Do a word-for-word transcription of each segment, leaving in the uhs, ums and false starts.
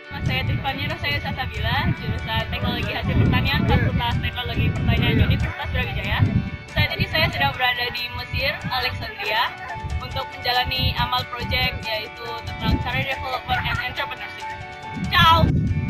Saya Trifani Rosayu Salsabila, jurusan Teknologi Hasil Pertanian, Fakultas Teknologi Pertanian Universitas Brawijaya. Saat ini saya sedang berada di Mesir, Alexandria, untuk menjalani AMAL Project, yaitu tentang Career Development and Entrepreneurship. Ciao!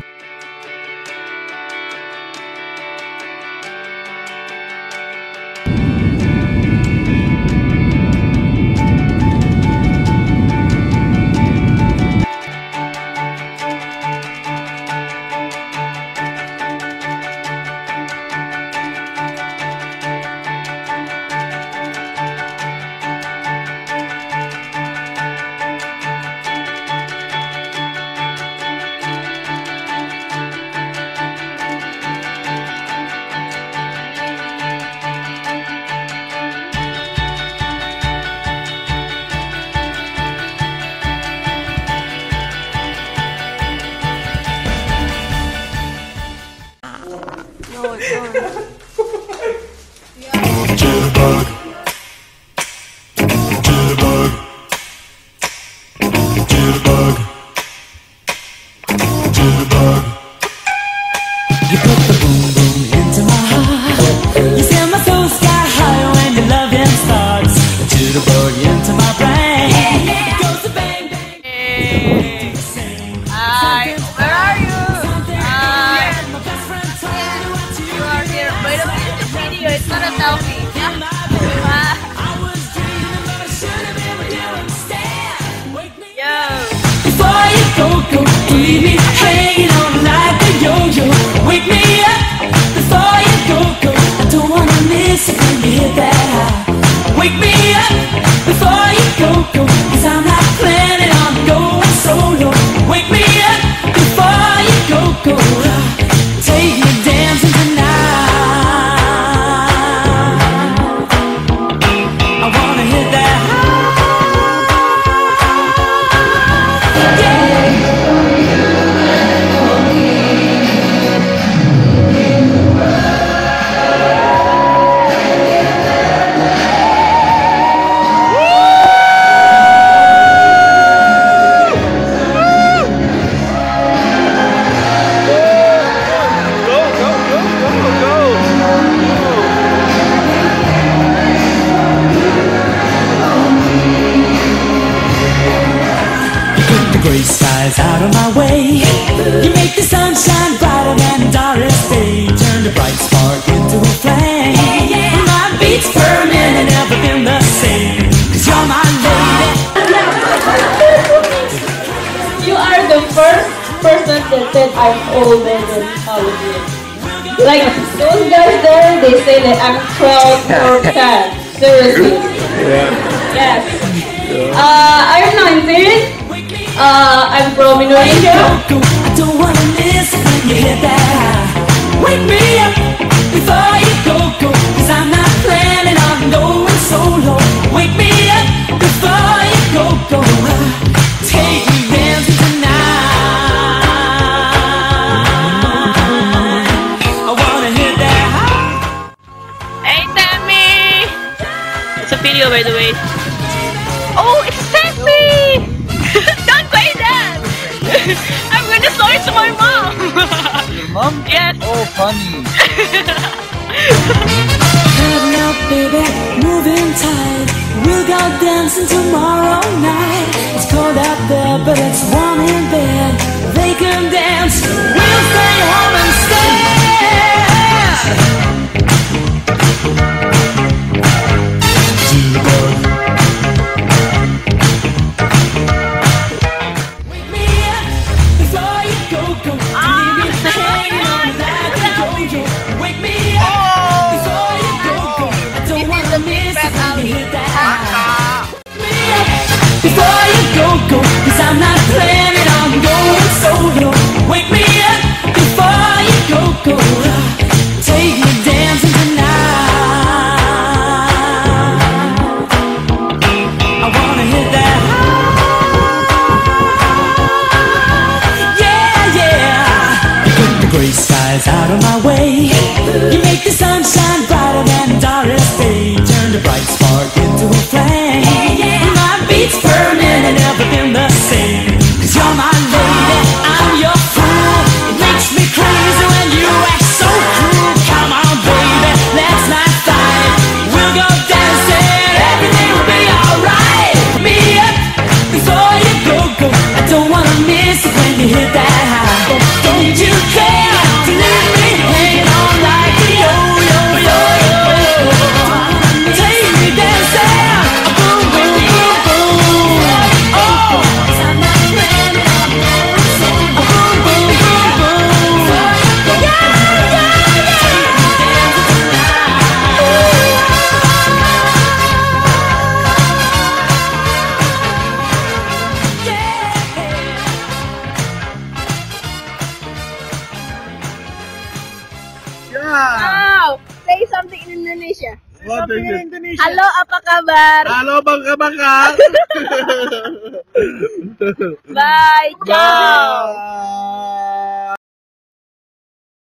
Jitterbug, jitterbug, jitterbug, jitterbug. You put the boom boom into my heart. You send my soul sky high when your loving starts. A jitterbug into my brain. It goes to bang bang. Hey. Hi, where are you? Hi. You are here. By the way, this video is not a selfie. Before you go, go, leave me hanging on like a yo-yo. Wake me up before you go, go. I don't wanna miss it when you hit that high. Wake me up before you go, go, cause I'm not planning on going solo. Wake me up before you go, go. Take me dancing tonight. I wanna hit that high. Gray skies out of my way. You make the sunshine brighter than Doris Day. Turn the bright spark into a flame. My beats per minute never been the same. Cause you're my lady. You are the first person that said I'm older than Holiday. Like those guys there, they say that I'm twelve or ten. Seriously. Yeah. Yes. Uh, I'm nineteen. Uh, I'm from Indonesia. I don't wanna miss when you hit that high. Wake me up before you go, go. Cause I'm not planning on going solo. Wake me up before you go, go. Take me dancing tonight. I wanna hit that high. Hey, Tammy! It's a video, by the way. Oh, it's sexy! Don't say that! I'm gonna show it to my mom! Your mom? Yes! Oh, funny! Heading out, baby, moving tight. We'll go dancing tomorrow night. It's cold out there, but it's warm in bed. They can dance, we'll stay home and stay. Jitterbug, Wake me up before you go, go. Leave me hanging on like a yo-yo. Wake me up before you go, go. I don't wanna miss it when you hit that high. Wake me up before you go, go. Cause I'm not planning on going solo. Wake me up before you go, go. Take me dancing tonight. I wanna hit that high. Yeah, yeah. You put the gray skies out of my way. You make the sunshine brighter than Doris Day. Turn the bright spark into a flame. My beats per minute never been the same. Cause you're my lady, I'm your Wow. Say something in Indonesia. What is it? Halo, apa kabar? Halo bang bang. Bye. Ciao. Bye.